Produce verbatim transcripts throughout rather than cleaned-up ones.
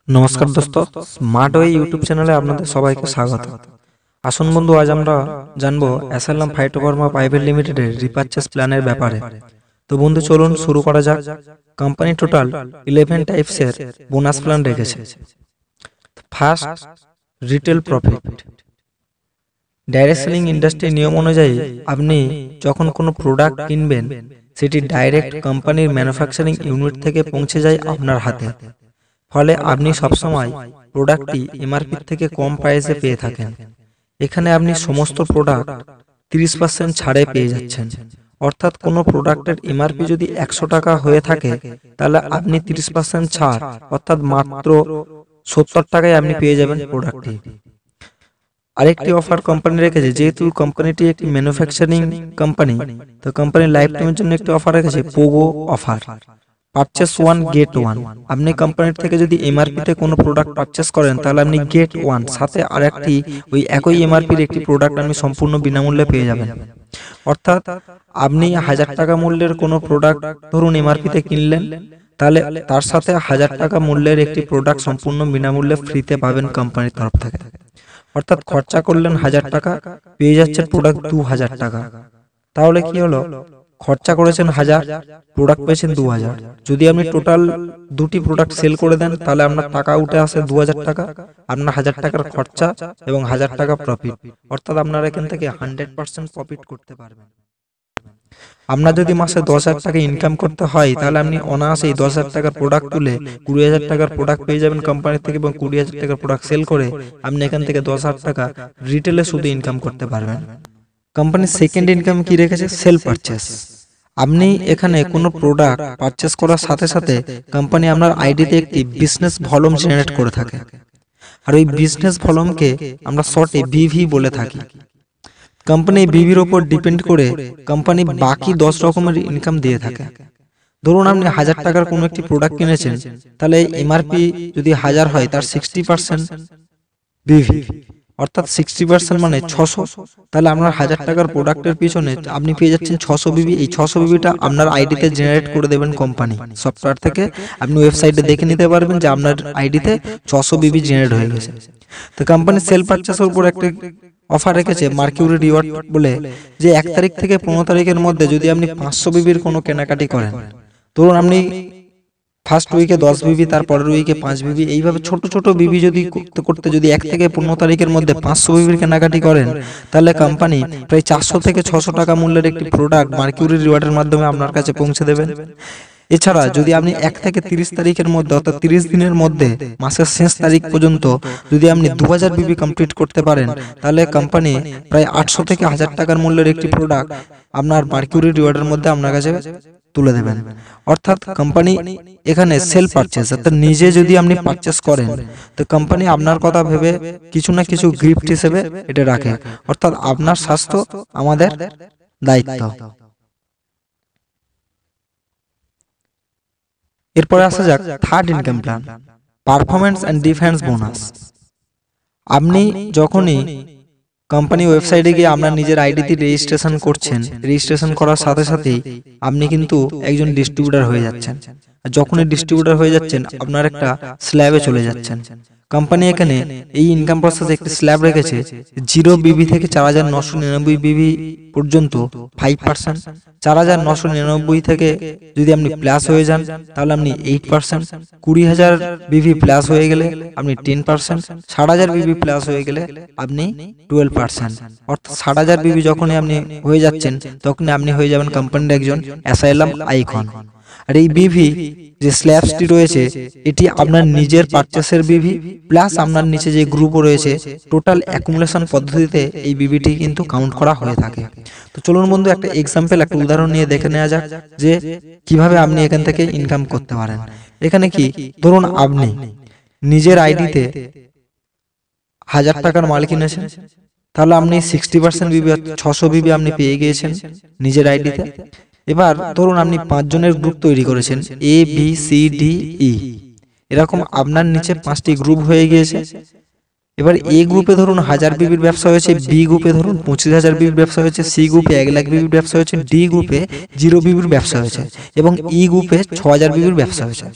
नमस्कार दोस्तों, smart way YouTube चैनले आपनादेर सबाइके स्वागत। आसुन बंधु, आज आमरा जानबो एसएलएम फाइटोफार्मा प्राइवेट लिमिटेडेर रिपार्चेस प्लानेर ब्यापारे। तो बंधु चलुन शुरू करा जाक। कोम्पानी टोटाल इलेवन टाइप्सेर बोनास प्लान रेखेछे। First, retail profit. Direct selling industry नियम अनुयायी आपनि जखन कोनो प्रोडक्ट किनबेन सेटी डायरेक्ट कोम्पानिर मैनुफैक्चारिंग यूनिट थेके पौंछे जाय आपनार हाते। फले आपनी सब समय प्रोडक्टटी एमआरपी থেকে কম প্রাইসে পেয়ে থাকেন। এখানে আপনি সমস্ত প্রোডাক্ট ত্রিশ পার্সেন্ট ছাড়ে পেয়ে যাচ্ছেন। অর্থাৎ কোনো প্রোডাক্টের এমআরপি যদি একশো টাকা হয়ে থাকে তাহলে আপনি ত্রিশ পার্সেন্ট ছাড় অর্থাৎ মাত্র সত্তর টাকায় আপনি পেয়ে যাবেন প্রোডাক্টটি। আরেকটি অফার কোম্পানি রেখেছে, যেহেতু কোম্পানিটি একটি ম্যানুফ্যাকচারিং কোম্পানি, তো কোম্পানি লাইফ টাইমের জন্য একটি অফার রেখেছে, BOGO offer. Purchase one get one. আপনি কোম্পানির থেকে যদি এমআরপিতে কোনো প্রোডাক্ট পারচেস করেন তাহলে আপনি গেট ওয়ান সাথে আরেকটি ওই একই এমআরপির একটি প্রোডাক্ট আপনি সম্পূর্ণ বিনামূল্যে পেয়ে যাবেন। অর্থাৎ আপনি হাজার টাকা মূল্যের কোনো প্রোডাক্ট ধরুন এমআরপিতে কিনলেন, তাহলে তার সাথে হাজার টাকা মূল্যের একটি প্রোডাক্ট সম্পূর্ণ বিনামূল্যে ফ্রিতে পাবেন কোম্পানির তরফ থেকে। অর্থাৎ খরচা করলেন হাজার টাকা, পেয়ে যাচ্ছেন প্রোডাক্ট দু হাজার টাকা। তাহলে কি হলো, খরচা করেছেন হাজার, প্রোডাক্ট পেয়েছেন দু হাজার। যদি আপনি টোটাল দুটি প্রোডাক্ট সেল করে দেন তাহলে আপনার টাকা উঠে আসে দু হাজার টাকা, আপনার হাজার টাকার খরচা এবং হাজার টাকা প্রফিট। অর্থাৎ আপনারা এখান থেকে হান্ড্রেড পার্সেন্ট প্রফিট করতে পারবেন। আপনার যদি মাসে দশ হাজার টাকা ইনকাম করতে হয় তাহলে আপনি অনায়াসে এই দশ হাজার টাকার প্রোডাক্ট তুলে কুড়ি হাজার টাকার প্রোডাক্ট পেয়ে যাবেন কোম্পানি থেকে, এবং কুড়ি হাজার টাকার প্রোডাক্ট সেল করে আপনি এখান থেকে দশ হাজার টাকা রিটেলে শুধু ইনকাম করতে পারবেন। কোম্পানির সেকেন্ড ইনকাম কি রেখেছে, সেল পারচেস। আপনি এখানে কোনো প্রোডাক্ট পারচেস করার সাথে সাথে কোম্পানি আপনার আইডিতে একটি বিজনেস ভলিউম জেনারেট করে থাকে, আর ওই বিজনেস ভলিউমকে আমরা শর্টে বিভি বলে থাকি। কোম্পানি বিভির উপর ডিপেন্ড করে কোম্পানি বাকি দশ রকমের ইনকাম দিয়ে থাকে। ধরুন আপনি হাজার টাকার কোনো একটি প্রোডাক্ট কিনেছেন, তাহলে এমআরপি যদি হাজার হয় তার সিক্সটি পার্সেন্ট বিভি, অর্থাৎ সিক্সটি পার্সেন্ট মানে ছশো। তাহলে আপনার হাজার টাকার প্রোডাক্টের পিছনে আপনি পেয়ে যাচ্ছেন ছশো বিবি। এই ছশো বিবিটা আপনার আইডিতে জেনারেট করে দেবেন কোম্পানি সফটওয়্যার থেকে। আপনি ওয়েবসাইটে দেখে নিতে পারবেন যে আপনার আইডিতে ছশো বিবি জেনারেট হয়ে গেছে। তো কোম্পানি সেল পারচেসের উপর একটা অফার রেখেছে, মার্কিউরি রিওয়ার্ড বলে, যে এক তারিখ থেকে পনেরো তারিখের মধ্যে যদি আপনি পাঁচশো বিবির কোনো কেনাকাটি করেন, ধরুন আপনি ফার্স্ট উইকে দশ বিবি, তারপরের উইকে পাঁচ বিবি, এইভাবে ছোট ছোট বিবি যদি করতে করতে যদি এক থেকে পনেরো তারিখের মধ্যে পাঁচশো বিবির কেনাকাটি করেন, তাহলে কোম্পানি প্রায় চারশো থেকে ছশো টাকা মূল্যের একটি প্রোডাক্ট মার্কিউরি রিওয়ার্ডের মাধ্যমে আপনার কাছে পৌঁছে দেবেন। এছাড়া যদি আপনি এক থেকে তিরিশ তারিখের মধ্যে অর্থাৎ তিরিশ দিনের মধ্যে মাসের শেষ তারিখ পর্যন্ত যদি আপনি দু হাজার বিবি কমপ্লিট করতে পারেন, তাহলে কোম্পানি প্রায় আটশো থেকে হাজার টাকার মূল্যের একটি প্রোডাক্ট আপনার মার্কিউরি রিওয়ার্ডের মধ্যে আপনার কাছে তুলে দেবেন। অর্থাৎ কোম্পানি এখানে সেল পারচেস, অর্থাৎ নিজে যদি আপনি পারচেস করেন তো কোম্পানি আপনার কথা ভেবে কিছু না কিছু গিফট হিসেবে এটা রাখে। অর্থাৎ আপনার স্বাস্থ্য আমাদের দায়িত্ব। এরপরে আসা যাক third income plan, performance and defence bonus. আপনি যখনই কোম্পানি ওয়েবসাইটে গিয়ে আপনার নিজের আইডিতে রেজিস্ট্রেশন করছেন, রেজিস্ট্রেশন করার সাথে সাথেই আপনি কিন্তু একজন ডিস্ট্রিবিউটর হয়ে যাচ্ছেন। আর যখনই ডিস্ট্রিবিউটর হয়ে যাচ্ছেন আপনার একটা স্ল্যাবে চলে যাচ্ছেন। কোম্পানি এখানে এই ইনকাম প্রসেসে একটি স্ল্যাব রেখেছে, জিরো বিবি থেকে চার হাজার নশো নিরানব্বই বিবি পর্যন্ত ফাইভ পার্সেন্ট, চার হাজার নশো নিরানব্বই থেকে যদি আপনি প্লাস হয়ে যান তাহলে আপনি এইট পার্সেন্ট, কুড়ি হাজার বিবি প্লাস হয়ে গেলে আপনি টেন পার্সেন্ট, ষাট হাজার বিবি প্লাস হয়ে গেলে আপনি টুয়েলভ পার্সেন্ট। অর্থাৎ ষাট হাজার বিবি যখনই আপনি হয়ে যাচ্ছেন তখনই আপনি হয়ে যাবেন কোম্পানির একজন অ্যাসাইলাম আইকন। আর এই বিভি যে স্ল্যাবসটি রয়েছে এটি আপনার নিজের পারচেসের বিভি প্লাস আপনার নিচে যে গ্রুপও রয়েছে, টোটাল অ্যাকুমুলেশন পদ্ধতিতে এই বিভিটি কিন্তু কাউন্ট করা হয়ে থাকে। তো চলুন বন্ধু একটা এক্সাম্পল, একটা উদাহরণ নিয়ে দেখে নেওয়া যাক যে কিভাবে আপনি এখান থেকে ইনকাম করতে পারেন। এখানে কি, ধরুন আপনি নিজের আইডিতে হাজার টাকার মাল কিনেছেন, তাহলে আপনি সিক্সটি পার্সেন্ট বিবি ছশো বিবি আপনি পেয়ে গিয়েছেন নিজের আইডিতে। এবার ধরুন আপনি পাঁচ জনের গ্রুপ তৈরি করেছেন, A B C D E, এরকম আপনার নিচে পাঁচটি গ্রুপ হয়ে গিয়েছে। এবার এ গ্রুপে ধরুন হাজার বিবির ব্যবসা হয়েছে, বি গ্রুপে ধরুন পঁচিশ হাজার বিবির ব্যবসা হয়েছে, সি গ্রুপে এক লাখ বিবির ব্যবসা হয়েছে, ডি গ্রুপে জিরো বিবির ব্যবসা হয়েছে এবং ই গ্রুপে ছ হাজার বিবির ব্যবসা হয়েছে।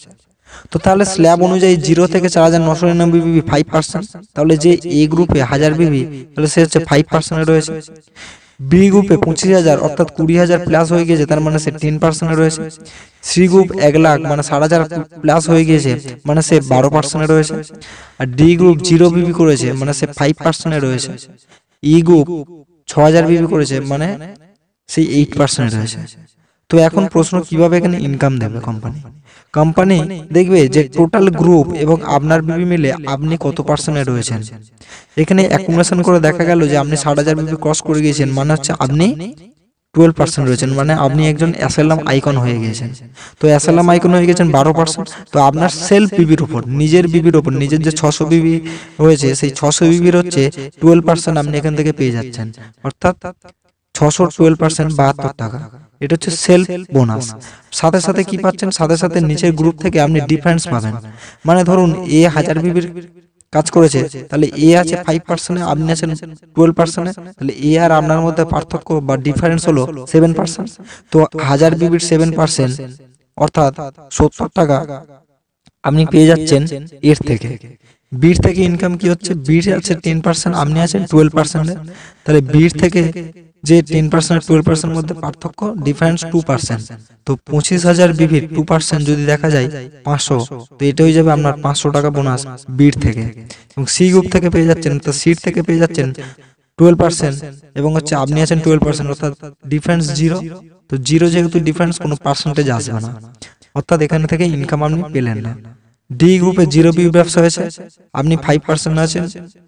তো তাহলে স্ল্যাব অনুযায়ী জিরো থেকে চার হাজার নশো নিরানব্বই বিবি ফাইভ পার্সেন্ট, তাহলে যে এ গ্রুপে হাজার বিবি তাহলে সে হচ্ছে ফাইভ পার্সেন্টে রয়েছে। বি গ্রুপে পঁচিশ হাজার অর্থাৎ কুড়ি হাজার প্লাস হয়ে গিয়েছে, তার মানে সে টেন পার্সেন্টে রয়েছে। সি গ্রুপ এক লাখ মানে ষাট হাজার প্লাস হয়ে গিয়েছে, মানে সে বারো পার্সেন্টে রয়েছে। আর ডি গ্রুপ জিরো বিবি করেছে, মানে সে ফাইভ পার্সেন্টে রয়েছে। ই গ্রুপ ছ হাজার বিবি করেছে, মানে সেই এইট পার্সেন্টে রয়েছে। তো এখন প্রশ্ন, কিভাবে এখানে ইনকাম দেবে কোম্পানি? কোম্পানি দেখবে যে টোটাল গ্রুপ এবং আপনার বিবি মিলে আপনি কত পার্সেন্টে রয়েছেন। এখানে অ্যাকুমুলেশন করে দেখা গেল যে আপনি ষাট হাজার বিবি ক্রস করে গিয়েছেন, মানে হচ্ছে আপনি টুয়েলভ পার্সেন্ট রয়েছেন, মানে আপনি একজন অ্যাসাইলাম আইকন হয়ে গিয়েছেন। তো অ্যাসাইলাম আইকন হয়ে গেছেন বারো পার্সেন্ট। তো আপনার সেলফ বিবির উপর, নিজের বিবির উপর, নিজের যে ছশো বিবি রয়েছে সেই ছশো বিবির হচ্ছে টুয়েলভ পার্সেন্ট আপনি এখান থেকে পেয়ে যাচ্ছেন, অর্থাৎ ছশো টুয়েলভ পার্সেন্ট বাহাত্তর টাকা। এটা হচ্ছে সেলফ বোনাস। সাথে সাথে কি পাচ্ছেন, সাথে সাথে নিচের গ্রুপ থেকে আপনি ডিফারেন্স পাবেন। মানে ধরুন এ হাজার বিবির কাজ করেছে, তাহলে এ আছে ফাইভ পার্সেন্টে, আপনি আছেন টুয়েলভ পার্সেন্টে, তাহলে এ আর আপনার মধ্যে পার্থক্য বা ডিফারেন্স হলো সেভেন পার্সেন্ট। তো হাজার বিবির সেভেন পার্সেন্ট অর্থাৎ সত্তর টাকা আপনি পেয়ে যাচ্ছেন এর থেকে। বির থেকে ইনকাম কি হচ্ছে, বির আছে টেন পার্সেন্ট, আপনি আছেন টুয়েলভ পার্সেন্টে, তাহলে বির থেকে যে টেন পার্সেন্ট টুয়েলভ পার্সেন্ট মধ্যে পার্থক্য ডিফারেন্স টু পার্সেন্ট। তো পঁচিশ হাজার বিভির টু পার্সেন্ট যদি দেখা যায় পাঁচশো, তো এটা হয়ে যাবে আপনার পাঁচশো টাকা বোনাস বির থেকে। এবং সি গ্রুপ থেকে পেয়ে যাচ্ছেন, তো সির থেকে পেয়ে যাচ্ছেন টুয়েলভ পার্সেন্ট এবং হচ্ছে আপনি আছেন টুয়েলভ পার্সেন্ট, অর্থাৎ ডিফারেন্স জিরো। তো জিরো যেহেতু ডিফারেন্স, কোনো পার্সেন্টেজ আসবে না, অর্থাৎ এখানে থেকে ইনকাম আপনি পেলেন না। ডি গ্রুপে জিরো বিউ ব্যবসা হয়েছে, আপনি ফাইভ পার্সেন্ট আছেন,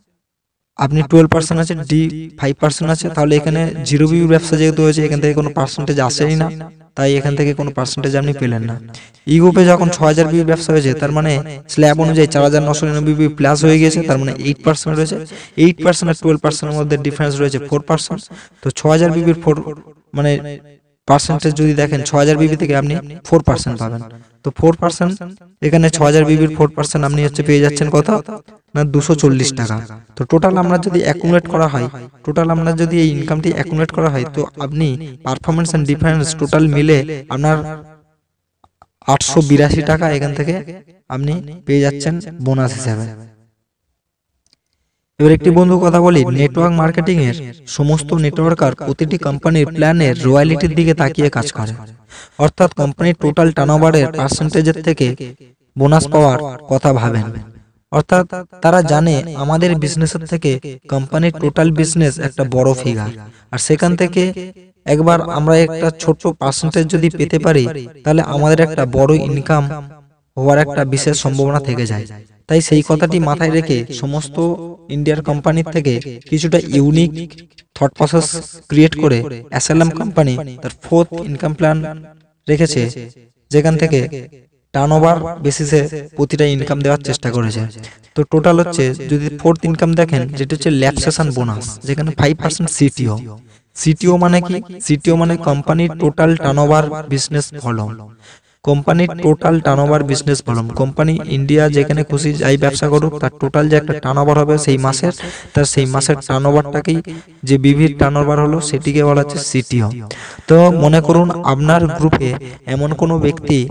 আপনি টুয়েলভ পার্সেন্ট আছে, ডি ফাইভ পার্সেন্ট আছে, তাহলে এখানে জিরো বিউ ব্যবসা যেহেতু হয়েছে এখান থেকে কোনো পার্সেন্টেজ আসেই না, তাই এখান থেকে কোনো পার্সেন্টেজ আপনি পেলেন না। ই গ্রুপে যখন ছ হাজার বিউ ব্যবসা হয়েছে, তার মানে স্ল্যাব অনুযায়ী চার হাজার নশো নিরানব্বই বিউ প্লাস হয়ে গিয়েছে, তার মানে এইট পার্সেন্ট রয়েছে। এইট পার্সেন্ট আর টুয়েলভ পার্সেন্টের মধ্যে ডিফারেন্স রয়েছে ফোর পার্সেন্ট। তো ছ হাজার বিবির ফোর মানে পার্সেন্টেজ যদি দেখেন, ছ হাজার বিবি থেকে আপনি ফোর পার্সেন্ট পাবেন। তো ফোর পার্সেন্ট এখানে ছ হাজার বিবির ফোর পার্সেন্ট আপনি হচ্ছে পেয়ে যাচ্ছেন কত না, দুশো চল্লিশ টাকা। তো টোটাল আমরা যদি অ্যাকুমুলেট করা হয়, টোটাল আমরা যদি এই ইনকামটি অ্যাকুমুলেট করা হয়, তো আপনি পারফরমেন্স এন্ড ডিফারেন্স টোটাল মিলে আপনার আটশো বিরাশি টাকা এখান থেকে আপনি পেয়ে যাচ্ছেন বোনাস হিসাবে। এবার একটি বন্ধু কথা বলি, নেটওয়ার্ক মার্কেটিং এর সমস্ত নেটওয়ার্কার প্রতিটি কোম্পানির প্ল্যানের রয়্যালিটির দিকে তাকিয়ে কাজ করে, অর্থাৎ কোম্পানির টোটাল টার্নওভারের পার্সেন্টেজের থেকে বোনাস পাওয়ার কথা ভাবেন। অর্থাৎ তারা জানে আমাদের বিজনেসের থেকে কোম্পানির টোটাল বিজনেস একটা বড় ফিগার, আর সেখান থেকে একবার আমরা একটা ছোট পার্সেন্টেজ যদি পেতে পারি, তাহলে আমাদের একটা বড় ইনকাম হওয়ার একটা বিশেষ সম্ভাবনা থেকে যায়। তাই সেই কথাটি মাথায় রেখে সমস্ত ইন্ডিয়ার কোম্পানির থেকে কিছুটা ইউনিক থট প্রসেস ক্রিয়েট করে অ্যাসাইলাম কোম্পানি তার ফোর্থ ইনকাম প্ল্যান রেখেছে, যেখান থেকে টার্নওভার বেসিসে প্রতিটা ইনকাম দেওয়ার চেষ্টা করেছে। তো টোটাল হচ্ছে যদি ফোর্থ ইনকাম দেখেন, যেটা হচ্ছে ল্যাপসেশন বোনাস, যেখানে ফাইভ পার্সেন্ট সিটিও। সিটিও মানে কি? সিটিও মানে কোম্পানির টোটাল টার্নওভার বিজনেস ভলিউম। কোম্পানির total turnover business volume, company India যেখানে খুশি যাই ব্যবসা করুক, তার টোটাল যে একটা টার্নওভার হবে সেই মাসের, তার সেই মাসের টার্নওভারটাকেই যে বিভির টার্নওভার হলো সেটিকে বলা হচ্ছে সিটিও। তো মনে করুন আপনার গ্রুপে এমন কোনো ব্যক্তি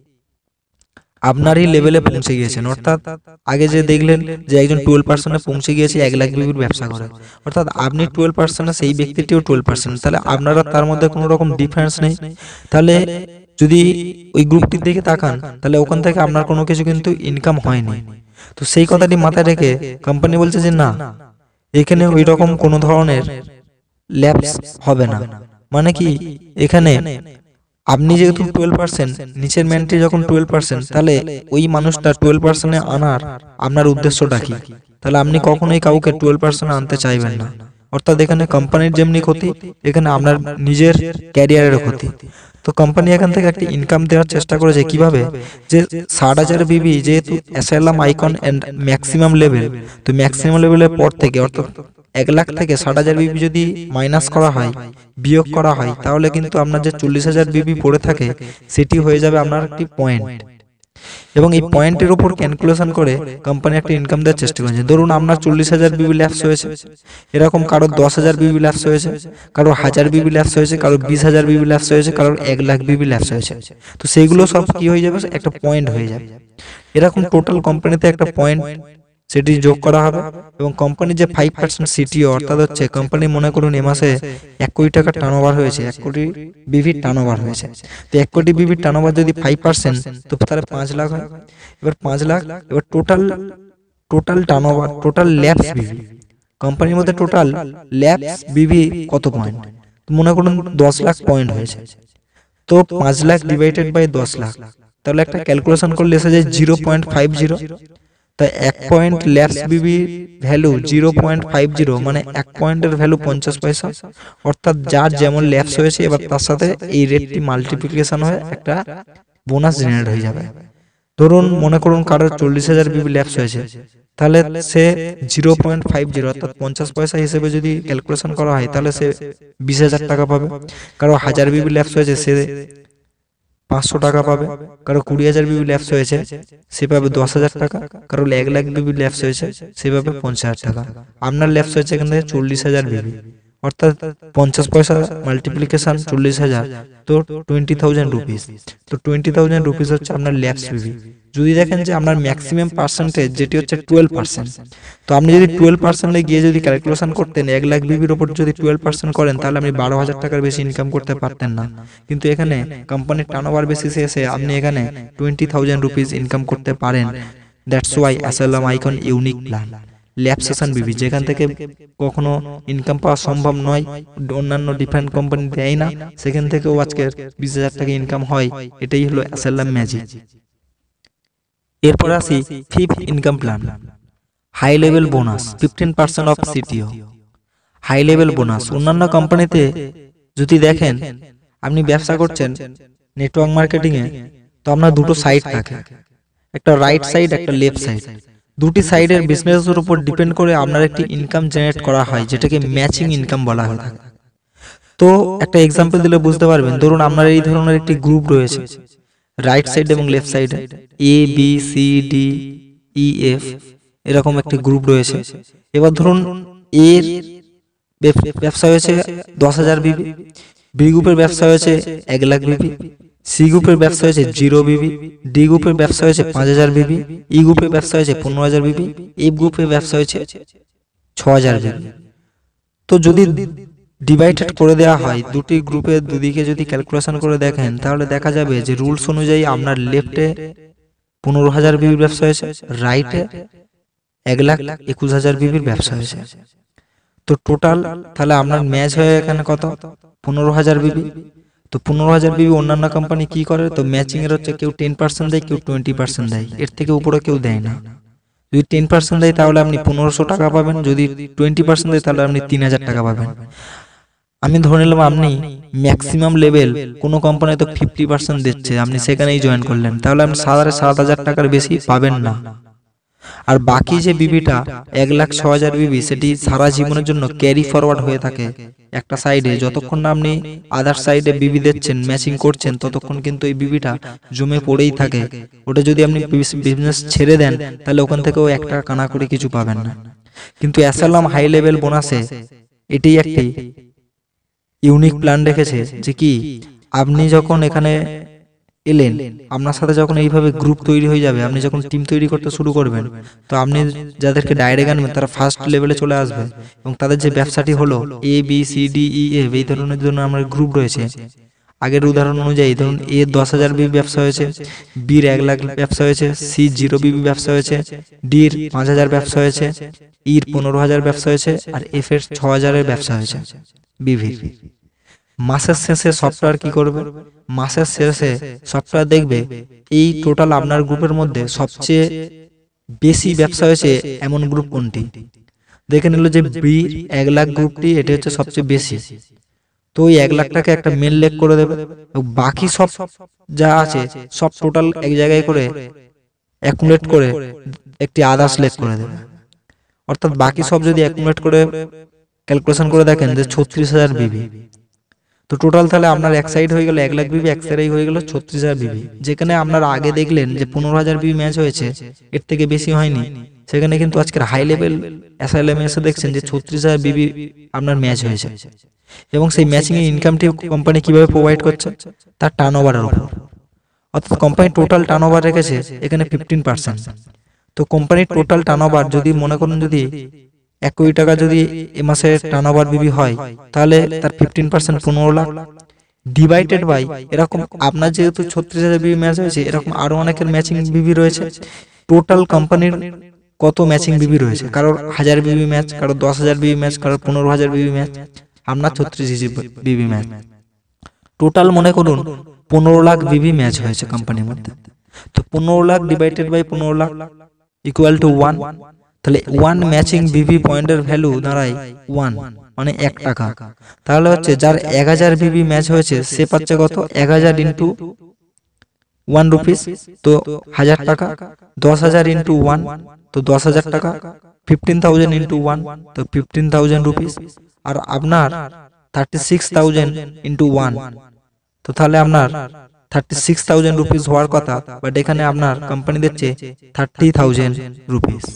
আপনারই লেভেলে পৌঁছে গিয়েছেন, অর্থাৎ আগে যে দেখলেন যে একজন টুয়েলভ পার্সেন্টে পৌঁছে গিয়েছে এক লাখ বিবির ব্যবসা করে, অর্থাৎ আপনি টুয়েলভ পার্সেন্টে, সেই ব্যক্তিটিও টুয়েলভ পার্সেন্ট, তাহলে আপনারা তার মধ্যে কোনো রকম ডিফারেন্স নেই। তাহলে যদি ওই গ্রুপটির দিকে তাকান, তাহলে ওখান থেকে আপনার কোনো কিছু কিন্তু ইনকাম হয়নি। তো সেই কথাটি মাথায় রেখে কোম্পানি বলছে যে না, এখানে ওই রকম কোনো ধরনের ল্যাপস হবে না। মানে কি, এখানে আপনি যেহেতু টুয়েলভ পার্সেন্ট, নিচের ম্যানটি যখন টুয়েলভ পার্সেন্ট, তাহলে ওই মানুষটা টুয়েলভ পার্সেন্টে আনার আপনার উদ্দেশ্যটা কি? তাহলে আপনি কখনোই কাউকে টুয়েলভ পার্সেন্ট আনতে চাইবেন না। অর্থাৎ এখানে কোম্পানির যেমনি ক্ষতি, এখানে আপনার নিজের ক্যারিয়ারেরও ক্ষতি। তো কোম্পানি এখান থেকে একটা ইনকাম দেওয়ার চেষ্টা করেছে কিভাবে, যে ষাট হাজার বিবি যেহেতু Asylum icon and maximum level, তো ম্যাক্সিমাম লেভেলের পর থেকে অর্থাৎ এক লাখ থেকে ষাট হাজার বিবি যদি মাইনাস করা হয়, বিয়োগ করা হয়, তাহলে কিন্তু আপনার যে চল্লিশ হাজার বিবি পড়ে থাকে সেটি হয়ে যাবে আপনার একটি পয়েন্ট। এবং এই পয়েন্টের উপর ক্যালকুলেশন করে কোম্পানি একটা ইনকাম দেওয়ার চেষ্টা করেছে। ধরুন আপনার চল্লিশ হাজার বিবি ল্যাপস হয়েছে, এরকম কারোর দশ হাজার বিবি ল্যাপস হয়েছে, কারোর হাজার বিবি ল্যাপস হয়েছে, কারোর বিশ হাজার বিবি ল্যাপস হয়েছে, কারোর এক লাখ বিবি ল্যাপস হয়েছে। তো সেইগুলো সব কি হয়ে যাবে, একটা পয়েন্ট হয়ে যাবে। এরকম টোটাল কোম্পানিতে একটা পয়েন্ট সেটি যোগ করা হবে এবং কোম্পানির যে ফাইভ পার্সেন্ট সিটিও, অর্থাৎ হচ্ছে কোম্পানি মনে করুন এ মাসে এক কোটি টাকার টার্নওভার হয়েছে, এক কোটি বিভির টার্নওভার হয়েছে। তো এক কোটি বিভির টার্নওভার যদি ফাইভ পার্সেন্ট, তো তাহলে পাঁচ লাখ হয়। এবার পাঁচ লাখ, এবার total total turnover, total lapse BV, কোম্পানির মধ্যে টোটাল ল্যাপস বিভি কত পয়েন্ট, মনে করুন দশ লাখ পয়েন্ট হয়েছে। তো পাঁচ লাখ ডিভাইডেড বাই দশ লাখ, তাহলে একটা ক্যালকুলেশন করলে এসে যায় জিরো পয়েন্ট ফাইভ জিরো। তাই এক point lapse BV value zero point five zero, মানে এক পয়েন্টের ভ্যালু পঞ্চাশ পয়সা। অর্থাৎ যার যেমন ল্যাপস হয়েছে, এবার তার সাথে এই রেটটি মাল্টিপ্লিকেশন হয়ে একটা বোনাস জেনারেট হয়ে যাবে। ধরুন মনে করুন কারোর চল্লিশ হাজার বিবি ল্যাপস হয়েছে, তাহলে সে জিরো পয়েন্ট ফাইভ জিরো অর্থাৎ পঞ্চাশ পয়সা হিসেবে যদি ক্যালকুলেশন করা হয়, তাহলে সে বিশ হাজার টাকা পাবে। কারো হাজার বিবি ল্যাপস হয়েছে, সে পাঁচশো টাকা পাবে। কারো কুড়ি হাজার বিবি ল্যাপস হয়েছে, সে পাবে দশ হাজার টাকা। কারো এক লাখ বিবি ল্যাপস হয়েছে, সে পাবে পঞ্চাশ হাজার টাকা। আপনার ল্যাপস হয়েছে এখান থেকে চল্লিশ হাজার বিবি, অর্থাৎ পঞ্চাশ পয়সা মাল্টিপ্লিকেশন চল্লিশ হাজার, তো টোয়েন্টি থাউজেন্ড রুপিস। তো টোয়েন্টি থাউজেন্ড রুপিস হচ্ছে আপনার ল্যাপস বিবি। যদি দেখেন যে আপনার ম্যাক্সিমাম পার্সেন্টেজ যেটি হচ্ছে টুয়েলভ পার্সেন্ট, তো আপনি যদি টুয়েলভ পার্সেন্টে গিয়ে যদি ক্যালকুলেশন করতেন, এক লাখ বিবির ওপর যদি টুয়েলভ পার্সেন্ট করেন, তাহলে আপনি বারো হাজার টাকার বেশি ইনকাম করতে পারতেন না। কিন্তু এখানে কোম্পানির টার্নওভার বেসিসে এসে আপনি এখানে টোয়েন্টি থাউজেন্ড রুপিস ইনকাম করতে পারেন। That's why Asylum icon unique plan lapsation BB, যেখান থেকে কখনো ইনকাম পাওয়া সম্ভব নয়, অন্যান্য ডিফারেন্ট কোম্পানি দেয় না, সেখান থেকেও আজকের বিশ হাজার টাকা ইনকাম হয়। এটাই হলো অ্যাসালাম ম্যাজিক। এরপর আসি fifth income plan, high level bonus fifteen percent of CTO. High level bonus অন্যান্য কোম্পানিতে যদি দেখেন, আপনি ব্যবসা করছেন নেটওয়ার্ক মার্কেটিং এ, তো আপনার দুটো সাইড থাকে, একটা রাইট সাইড, একটা লেফট সাইড। দুটি সাইডের বিজনেসের উপর ডিপেন্ড করে আপনার একটি ইনকাম জেনারেট করা হয়, যেটাকে ম্যাচিং ইনকাম বলা হয়। তো একটা এক্সাম্পল দিলে বুঝতে পারবেন। ধরুন আপনার এই ধরনের একটি গ্রুপ রয়েছে, রাইট সাইড এবং লেফট সাইডে A B C D E F এরকম একটি গ্রুপ রয়েছে। এবার ধরুন এর ব্যবসা হয়েছে দশ হাজার বিবি, বি গ্রুপের ব্যবসা হয়েছে এক লাখ বিবি, সি গ্রুপের ব্যবসা হয়েছে জিরো বিবি, ডি গ্রুপের ব্যবসা হয়েছে পাঁচ হাজার বিবি, ই গ্রুপের ব্যবসা হয়েছে পনেরো হাজার বিবি, এফ গ্রুপের ব্যবসা হয়েছে ছ হাজার বিবি। তো যদি ডিভাইডেড করে দেওয়া হয় দুটি গ্রুপের দুদিকে, যদি ক্যালকুলেশন করে দেখেন, তাহলে দেখা যাবে যে রুলস অনুযায়ী আপনার লেফটে পনেরো হাজার বিবির ব্যবসা হয়েছে, রাইটে এক লাখ একুশ হাজার বিবির ব্যবসা হয়েছে। তো টোটাল তাহলে আপনার ম্যাচ হয়ে এখানে কত, পনেরো হাজার বিবি। তো পনেরো হাজার বিবি অন্যান্য কোম্পানি কি করে, তো ম্যাচিং এর হচ্ছে কেউ টেন পার্সেন্ট দেয়, কেউ টোয়েন্টি পার্সেন্ট দেয়, এর থেকে উপরে কেউ দেয় না। যদি টেন পার্সেন্ট দেয় তাহলে আপনি পনেরোশো টাকা পাবেন, যদি টোয়েন্টি পার্সেন্ট দেয় তাহলে আপনি তিন হাজার টাকা পাবেন। আমি ধরে নিলাম আপনি ম্যাক্সিমাম লেভেল কোনো কোম্পানি তো ফিফটি পার্সেন্ট দিচ্ছে, আপনি সেখানেই জয়েন করলেন, তাহলে আপনি সাড়ে সাত হাজার টাকার বেশি পাবেন না। আর বাকি যে বিবিটা এক লাখ ছ হাজার বিবি, সেটি সারা জীবনের জন্য ক্যারি ফরওয়ার্ড হয়ে থাকে একটা সাইডে। যতক্ষণ না আপনি আদার সাইডে বিবি দিচ্ছেন, ম্যাচিং করছেন, ততক্ষণ কিন্তু এই বিবিটা জমে পড়েই থাকে। ওটা যদি আপনি বিজনেস ছেড়ে দেন, তাহলে ওখান থেকেও একটা কানা করে কিছু পাবেন না। কিন্তু অ্যাসালাম হাই লেভেল বোনাসে এটি একটি ইউনিক প্ল্যান রেখেছে, যে কি আপনি যখন এখানে এলেন, আপনার সাথে যখন এইভাবে গ্রুপ তৈরি হয়ে যাবে, আপনি যখন টিম তৈরি করতে শুরু করবেন, তো আপনি যাদেরকে ডাইরেক্ট আনবেন তারা ফার্স্ট লেভেলে চলে আসবে এবং তাদের যে ব্যবসাটি হলো A B C D E F, এই ধরনের জন্য আমার গ্রুপ রয়েছে। আগের উদাহরণ অনুযায়ী ধরুন এ দশ হাজার বিবি ব্যবসা হয়েছে, বির এক লাখ ব্যবসা হয়েছে, সি জিরো বিবি ব্যবসা হয়েছে, ডির পাঁচ হাজার ব্যবসা হয়েছে, ইর পনেরো হাজার ব্যবসা হয়েছে, আর এফ এর ছ হাজারের ব্যবসা হয়েছে বিভির। মাসের শেষে সফটওয়্যার কি করবে, মাসের শেষে সফটওয়্যার দেখবে এই টোটাল আপনার গ্রুপের মধ্যে সবচেয়ে বেশি ব্যবসা হয়েছে এমন গ্রুপ কোনটি। দেখে নিল যে বি এক লাখ গ্রুপটি এটা হচ্ছে সবচেয়ে বেশি, তো ওই এক লাখ টাকা একটা মেন লেগ করে দেবে, বাকি সব যা আছে সব টোটাল এক জায়গায় করে অ্যাকুমুলেট করে একটি আদার্স লেগ করে দেবে। অর্থাৎ বাকি সব যদি অ্যাকুমুলেট করে ক্যালকুলেশন করে দেখেন যে ছত্রিশ হাজার বিবি, তো টোটাল তাহলে আপনার এক সাইড হয়ে গেল এক লাখ বিবি, এক সাইড হয়ে গেল ছত্রিশ হাজার বিবি। যেখানে আপনারা আগে দেখলেন যে পনেরো হাজার বিবি ম্যাচ হয়েছে, এর থেকে বেশি হয়নি, সেখানে কিন্তু আজকের হাই লেভেল অ্যাসাইলামে এসে দেখছেন যে ছত্রিশ হাজার বিবি আপনার ম্যাচ হয়েছে। এবং সেই ম্যাচিং এর ইনকামটি কোম্পানি কিভাবে প্রোভাইড করছে, তার টার্ন ওভারের উপর। অর্থাৎ কোম্পানি টোটাল টার্ন ওভার রেখেছে এখানে ফিফটিন পার্সেন্ট। তো কোম্পানির টোটাল টার্ন ওভার যদি মনে করুন যদি এক কোটি টাকা যদি এ মাসে টার্ন ওভার বিবি হয়, তাহলে তার ফিফটিন পার্সেন্ট পনেরো লাখ ডিভাইডেড বাই এরকম আপনার যেহেতু ছত্রিশ হাজার বিবি ম্যাচ হয়েছে, এরকম আরো অনেকের ম্যাচিং বিবি রয়েছে। টোটাল কোম্পানির কত ম্যাচিং বিবি রয়েছে, কারোর হাজার বিবি ম্যাচ, কারোর দশ হাজার বিবি ম্যাচ, কারোর পনেরো হাজার বিবি ম্যাচ, আপনার ছত্রিশ বিবি ম্যাচ। টোটাল মনে করুন পনেরো লাখ বিবি ম্যাচ হয়েছে কোম্পানির মধ্যে। তো পনেরো লাখ ডিভাইডেড বাই পনেরো লাখ ইকুয়াল টু ওয়ান। তাহলে ওয়ান ম্যাচিং বিবি পয়েন্টের ভ্যালু দাঁড়ায় ওয়ান, মানে এক টাকা। তাহলে হচ্ছে যার এক হাজার বিবি ম্যাচ হয়েছে সে পাচ্ছে কত, এক হাজার ইন্টু ওয়ান রুপিস, তো হাজার টাকা। দশ হাজার ইন্টু ওয়ান, তো দশ হাজার টাকা। ফিফটিন থাউজেন্ড ইন্টু ওয়ান, তো ফিফটিন থাউজেন্ড রুপিস। আর আপনার thirty six thousand into one, তো তাহলে আপনার থার্টি সিক্স থাউজেন্ড রুপিস হওয়ার কথা, বাট এখানে আপনার কোম্পানি দিচ্ছে থার্টি থাউজেন্ড রুপিস।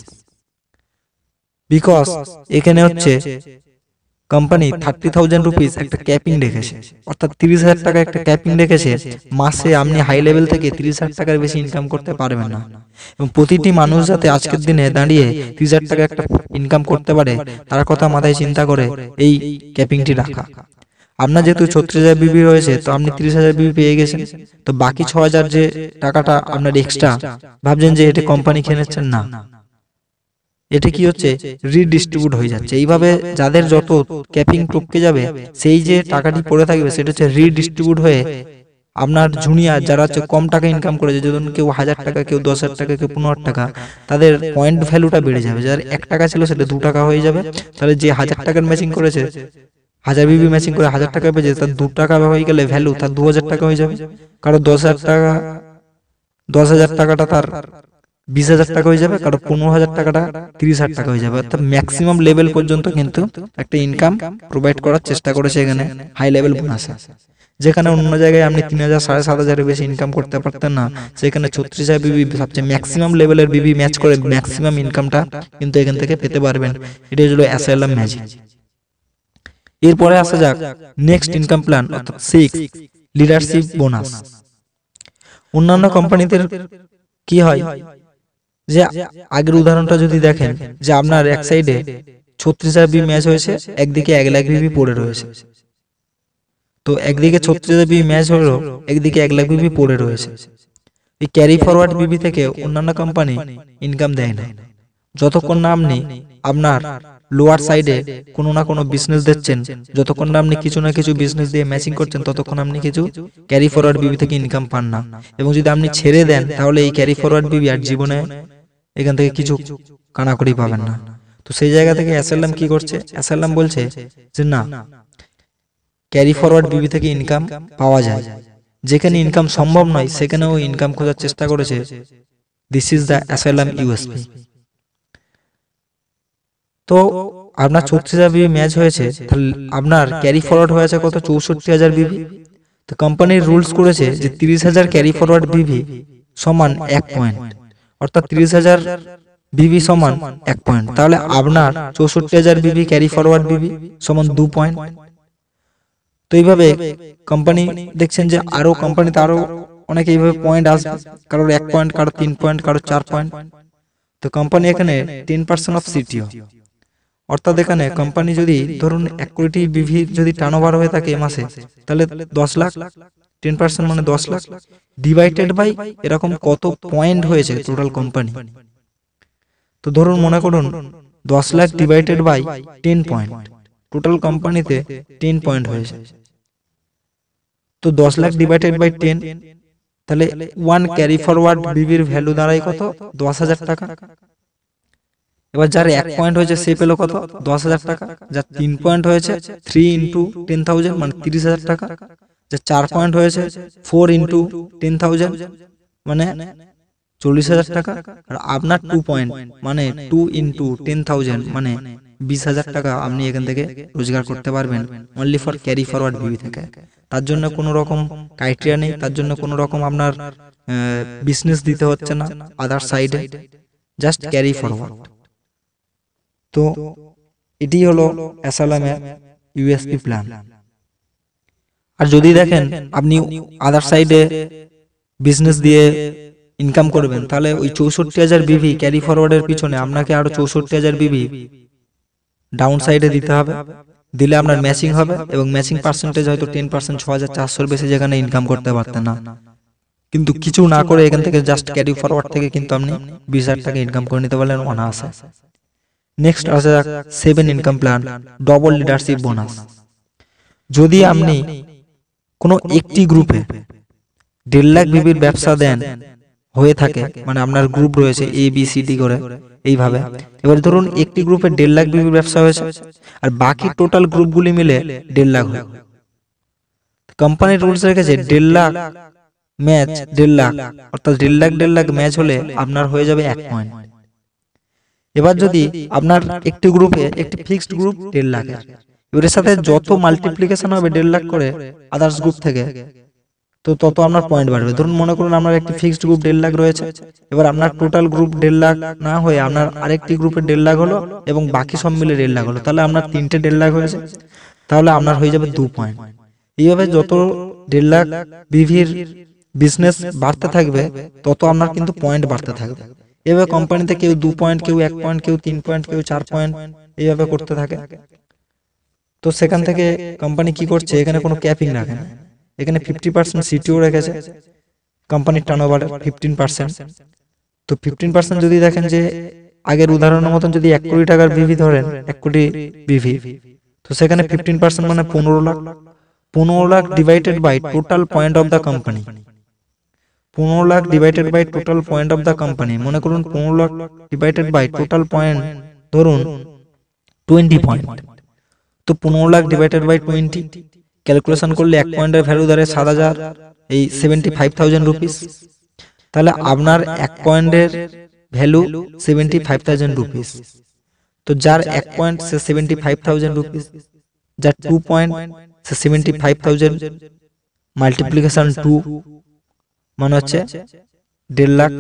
বিকজ এখানে হচ্ছে কোম্পানি থার্টি থাউজেন্ড রুপিস একটা ক্যাপিং রেখেছে, অর্থাৎ তিরিশ হাজার টাকা একটা ক্যাপিং রেখেছে। মাসে আপনি হাই লেভেল থেকে তিরিশ হাজার টাকার বেশি ইনকাম করতে পারবেন না। এবং প্রতিটি মানুষ যাতে আজকের দিনে দাঁড়িয়ে তিরিশ হাজার টাকা একটা ইনকাম করতে পারে, তার কথা মাথায় চিন্তা করে এই ক্যাপিংটি রাখা। আপনার যেহেতু ছত্রিশ হাজার বিবি রয়েছে, তো আপনি তিরিশ হাজার বিবি পেয়ে গেছেন। তো বাকি ছ হাজার যে টাকাটা আপনার এক্সট্রা, ভাবছেন যে এটা কোম্পানি খেয়ে নিচ্ছেন, না, এটা কি হচ্ছে রিডিস্ট্রিবিউট হয়ে যাচ্ছে। এইভাবে যাদের যত ক্যাপিং টপকে যাবে, সেই যে টাকাটি পড়ে থাকবে সেটা হচ্ছে রিডিস্ট্রিবিউট হয়ে আপনার জুনিয়র যারা হচ্ছে কম টাকা ইনকাম করেছে, যখন কেউ হাজার টাকা, কেউ দশ হাজার টাকা, কেউ পনেরো টাকা, তাদের পয়েন্ট ভ্যালুটা বেড়ে যাবে। যার এক টাকা ছিল সেটা দু টাকা হয়ে যাবে। তাহলে যে হাজার টাকার ম্যাচিং করেছে, হাজার বিবি ম্যাচিং করে হাজার টাকা পেয়েছে, তার দু টাকা হয়ে গেলে ভ্যালু তার দু হাজার টাকা হয়ে যাবে। কারণ দশ হাজার টাকা, দশ হাজার টাকাটা তার বিশ হাজার টাকা হয়ে যাবে, কারণ পনেরো হাজার টাকাটা তিরিশ হাজার টাকা হয়ে যাবে। অর্থাৎ ম্যাক্সিমাম লেভেল পর্যন্ত কিন্তু একটা ইনকাম প্রোভাইড করার চেষ্টা করেছে এখানে হাই লেভেল বোনাসে। যেখানে অন্য জায়গায় আপনি তিন হাজার সাড়ে সাত হাজারের বেশি ইনকাম করতে পারতেন না, সেখানে ছত্রিশ হাজার বিবি সবচেয়ে ম্যাক্সিমাম লেভেলের বিবি ম্যাচ করে ম্যাক্সিমাম ইনকামটা কিন্তু এখান থেকে পেতে পারবেন। এটা হলো অ্যাসাইলাম ম্যাজিক। এরপরে আসা যাক নেক্সট ইনকাম প্ল্যান, অর্থাৎ সিক্স লিডারশিপ বোনাস। অন্যান্য কোম্পানিতে কি হয়, যে আগের উদাহরণটা যদি দেখেন, যে আপনার এক সাইডে ছত্রিশ হাজার বিবি ম্যাচ হয়েছে, একদিকে এক লাখ বিবি পড়ে রয়েছে। তো একদিকে ছত্রিশ হাজার বিবি ম্যাচ হলো, একদিকে এক লাখ বিবি পড়ে রয়েছে। এই ক্যারি ফরওয়ার্ড বিবি থেকে অন্যান্য কোম্পানি ইনকাম দেয় না, যতক্ষণ না আপনি আপনার লোয়ার সাইডে কোনো না কোনো বিজনেস দিচ্ছেন, যতক্ষণ না আপনি কিছু না কিছু বিজনেস দিয়ে ম্যাচিং করছেন, ততক্ষণ আপনি কিছু ক্যারি ফরওয়ার্ড বিবি থেকে ইনকাম পান না। এবং যদি আপনি ছেড়ে দেন, তাহলে এই ক্যারি ফরওয়ার্ড বিবি আর জীবনে এখান থেকে কিছু কানাকড়ি পাবেন না। তো সেই জায়গা থেকে অ্যাসাইলাম কি করছে, অ্যাসাইলাম বলছে যে না, ক্যারি ফরওয়ার্ড বিবি থেকে ইনকাম পাওয়া যায়। যেখানে ইনকাম সম্ভব নয়, সেখানেও ইনকাম খোঁজার চেষ্টা করেছে। This is the Asylum USP. তো আপনার ছত্রিশ হাজার বিবি ম্যাচ হয়েছে, তাহলে আপনার ক্যারি ফরওয়ার্ড হয়েছে কত, চৌষট্টি হাজার বিবি। তো কোম্পানির রুলস করেছে যে তিরিশ হাজার ক্যারি ফরওয়ার্ড বিবি সমান এক পয়েন্ট, অর্থাৎ তিরিশ হাজার বিবি সমান এক পয়েন্ট। তাহলে আপনার চৌষট্টি হাজার বিবি ক্যারি ফরওয়ার্ড বিবি সমান দু পয়েন্ট। তো এইভাবে কোম্পানি দেখছেন যে আরো কোম্পানিতে আরো অনেকে এইভাবে পয়েন্ট আসবে, কারোর এক পয়েন্ট, কারো তিন পয়েন্ট, কারো চার পয়েন্ট। তো কোম্পানি এখানে টেন পার্সেন্ট অফ সিটিও, অর্থাৎ এখানে কোম্পানি যদি ধরুন এক কোটি বিভি যদি টার্ন ওভার হয়ে থাকে মাসে, তাহলে দশ লাখ, টেন পার্সেন্ট মানে দশ লাখ ডিভাইডেড বাই এরকম কত পয়েন্ট হয়েছে টোটাল কোম্পানি। তো ধরুন মনে করুন দশ lakh divided by ten point, total কোম্পানিতে টেন পয়েন্ট হয়েছে। তো দশ লাখ ডিভাইডেড বাই টেন, তাহলে ওয়ান ক্যারি ফরওয়ার্ড বিবির ভ্যালু দাঁড়ায় কত, দশ হাজার টাকা। এবার যার এক পয়েন্ট হয়েছে সে পেলো কত, দশ হাজার টাকা। যার তিন পয়েন্ট হয়েছে থ্রি ইন্টু টেন থাউজেন্ড মানে তিরিশ হাজার টাকা। যার চার পয়েন্ট হয়েছে ফোর ইন্টু টেন থাউজেন্ড মানে চল্লিশ হাজার টাকা। আর আপনার টু পয়েন্ট মানে টু ইন্টু টেন থাউজেন্ড মানে বিশ হাজার টাকা আপনি এখান থেকে রোজগার করতে পারবেন only for carry forward BB থেকে। তার জন্য কোনো রকম ক্রাইটেরিয়া নেই, তার জন্য কোনো রকম আপনার বিজনেস দিতে হচ্ছে না আদার সাইডে, জাস্ট ক্যারি ফরওয়ার্ড। তো এটি হলো অ্যাসালামের ইউএসপি প্ল্যান। আর যদি দেখেন আপনি আদার সাইডে বিজনেস দিয়ে ইনকাম করবেন, তাহলে ওই চৌষট্টি হাজার বিভি ক্যারি ফরওয়ার্ডের পিছনে আপনাকে আরো চৌষট্টি হাজার বিভি ডাউন সাইডে দিতে হবে। দিলে আপনার ম্যাচিং হবে এবং ম্যাচিং পার্সেন্টেজ হয়তো টেন পার্সেন্ট ছ হাজার চারশোর বেশি যেখানে ইনকাম করতে পারতেন না, কিন্তু কিছু না করে এখান থেকে জাস্ট ক্যারি ফরওয়ার্ড থেকে কিন্তু আপনি বিশ হাজার টাকা ইনকাম করে নিতে পারলেন অনায়াসে। নেক্সট আসা যাক seven income plan, double leadership bonus. যদি আপনি কোনো একটি গ্রুপে দেড় লাখ বিবির ব্যবসা দেন হয়ে থাকে, মানে আপনার গ্রুপ রয়েছে এ বি সি ডি করে এইভাবে, এবার ধরুন একটি গ্রুপে দেড় লাখ বিবির ব্যবসা হয়েছে আর বাকি টোটাল গ্রুপগুলি মিলে দেড় লাখ হয়। কোম্পানির রুলস রেখেছে দেড় লাখ ম্যাচ দেড় লাখ, অর্থাৎ দেড় লাখ দেড় লাখ ম্যাচ হলে আপনার হয়ে যাবে এক পয়েন্ট। এবার যদি আপনার একটি গ্রুপে একটি ফিক্সড গ্রুপ দেড় লাখের, এর সাথে যত মাল্টিপ্লিকেশন হবে দেড় লাখ করে আদার্স গ্রুপ থেকে, তো তত আপনার পয়েন্ট বাড়বে। ধরুন মনে করুন আপনার একটি ফিক্সড গ্রুপ দেড় লাখ রয়েছে, এবার আপনার টোটাল গ্রুপ দেড় লাখ না হয়ে আপনার আরেকটি গ্রুপে দেড় লাখ হলো এবং বাকি সব মিলে দেড় লাখ হলো, তাহলে আপনার তিনটে দেড় লাখ হয়েছে, তাহলে আপনার হয়ে যাবে দু পয়েন্ট। এইভাবে যত দেড় লাখ বিভির বিজনেস বাড়তে থাকবে তত আপনার কিন্তু পয়েন্ট বাড়তে থাকবে। এভাবে কোম্পানিতে কেউ দু পয়েন্ট, কেউ এক পয়েন্ট, কেউ তিন পয়েন্ট, কেউ চার পয়েন্ট এইভাবে করতে থাকে। তো সেখান থেকে কোম্পানি কি করছে, এখানে কোনো ক্যাপিং রাখে না, এখানে ফিফটি পার্সেন্ট সিটিও রেখেছে কোম্পানির টার্নওভার ফিফটিন পার্সেন্ট। তো ফিফটিন পার্সেন্ট যদি দেখেন যে আগের উদাহরণের মতন যদি এক কোটি টাকার বিভি ধরেন, এক কোটি বিভি, তো সেখানে ফিফটিন পার্সেন্ট মানে পনেরো লাখ। পনেরো lakh divided by total point of the company, পনেরো lakh divided by total point of the company, মনে করুন পনেরো lakh divided by total point ধরুন টোয়েন্টি পয়েন্ট, তো পনেরো lakh divided by twenty calculation করলে এক পয়েন্টের ভ্যালু দাঁড়ায় সাত হাজার এই সেভেন্টি ফাইভ থাউজেন্ড রুপিস। তাহলে আপনার এক পয়েন্টের value seventy five thousand rupees. তো যার এক পয়েন্ট সে সেভেন্টি ফাইভ থাউজেন্ড রুপিস, যার টু পয়েন্ট সে seventy five thousand multiplication two মানে হচ্ছে দেড় lakh,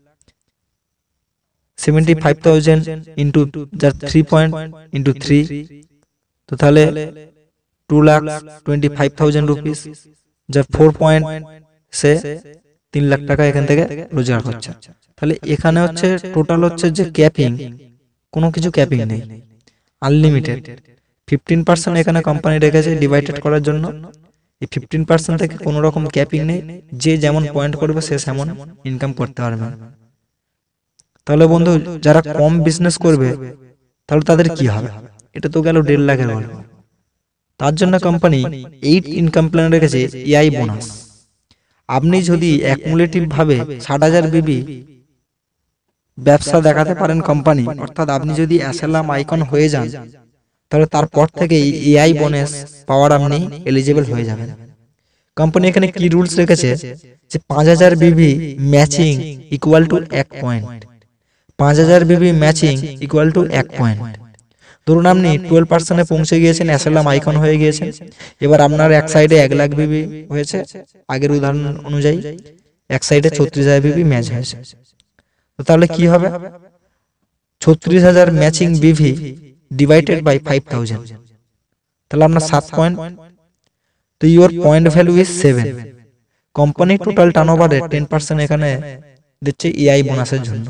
seventy five thousand into যার থ্রি পয়েন্ট ইন্টু থ্রি, তো তাহলে two lakh twenty five thousand rupees, যার ফোর পয়েন্ট সে তিন লাখ টাকা এখান থেকে রোজগার করছে। তাহলে এখানে হচ্ছে টোটাল হচ্ছে যে ক্যাপিং, কোনো কিছু ক্যাপিং নেই, আনলিমিটেড। ফিফটিন পার্সেন্ট এখানে কোম্পানি রেখেছে ডিভাইডেড করার জন্য, এই ফিফটিন পার্সেন্ট থেকে কোনো রকম ক্যাপিং নেই, যে যেমন পয়েন্ট করবে সে সেমন ইনকাম করতে পারবে। তাহলে বন্ধু যারা কম বিজনেস করবে তাহলে তাদের কি হবে, এটা তো গেল দেড় লাখের গল্প। তার জন্য কোম্পানি এইট ইনকাম প্ল্যান রেখেছে এআই বোনাস। আপনি যদি অ্যাকুমুলেটিভ ভাবে ষাট হাজার বিবি ব্যবসা দেখাতে পারেন কোম্পানি, অর্থাৎ আপনি যদি অ্যাসালাম আইকন হয়ে যান, তাহলে তারপর থেকে এআই বোনাস পাওয়ার আপনি এলিজিবল হয়ে যাবেন। কোম্পানি এখানে কি রুলস রেখেছে যে পাঁচ হাজার বিবি ম্যাচিং ইকুয়াল টু এক পয়েন্ট, পাঁচ হাজার বিবি ম্যাচিং ইকুয়াল টু এক পয়েন্ট। ধরুন আপনি টুয়েলভ পার্সেন্টে পৌঁছে গিয়েছেন, অ্যাসালাম আইকন হয়ে গিয়েছেন, এবার আপনার এক সাইডে এক লাখ বিবি হয়েছে আগের উদাহরণ অনুযায়ী, এক সাইডে ছত্রিশ হাজার বিবি ম্যাচ হয়েছে। তো তাহলে কি হবে, ছত্রিশ হাজার ম্যাচিং বিভি ডিভাইডেড বাই ফাইভ থাউজেন্ড, তাহলে আপনার সাত পয়েন্ট। তো your point value is seven. Company total টার্নওভারের টেন পার্সেন্ট এখানে দিচ্ছে এআই বোনাসের জন্য।